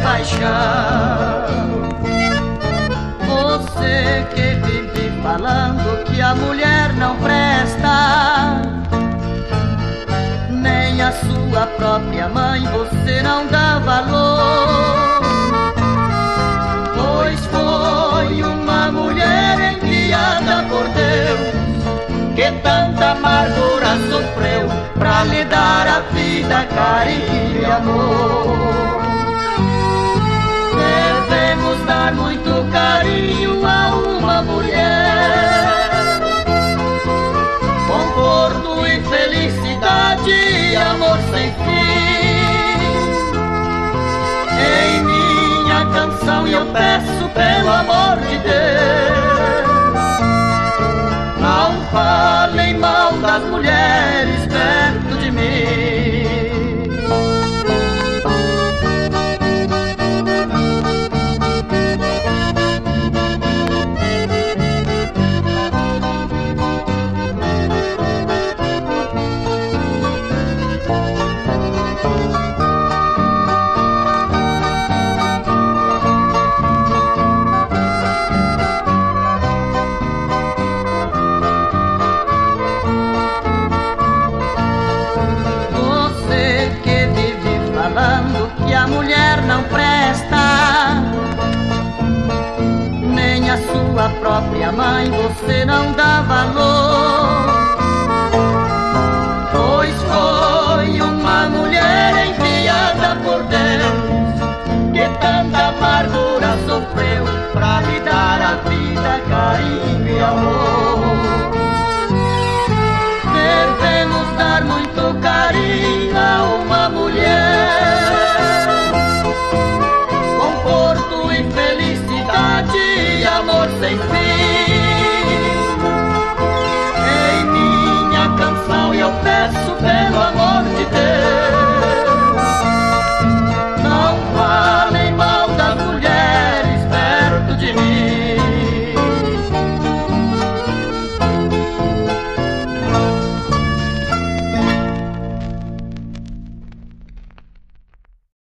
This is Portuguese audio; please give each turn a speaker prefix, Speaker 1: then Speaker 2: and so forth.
Speaker 1: paixão. Você que vive falando que a mulher não presta, nem a sua própria mãe você não dá valor. Pois foi uma mulher enviada por Deus que tanta amargura sofreu pra lhe dar a vida, carinho e amor. Devemos dar muito carinho a uma mulher, conforto e felicidade e amor sem fim. Em minha canção eu peço pelo amor de Deus, não falem mal das mulheres perto de mim. Que a mulher não presta, nem a sua própria mãe você não dá valor. Pois foi uma mulher enviada por Deus que tanta amargura sofreu pra lhe dar a vida, carinho e amor. Devemos dar muito carinho a uma mulher, conforto e felicidade e amor sem fim. Em minha canção eu peço pelo amor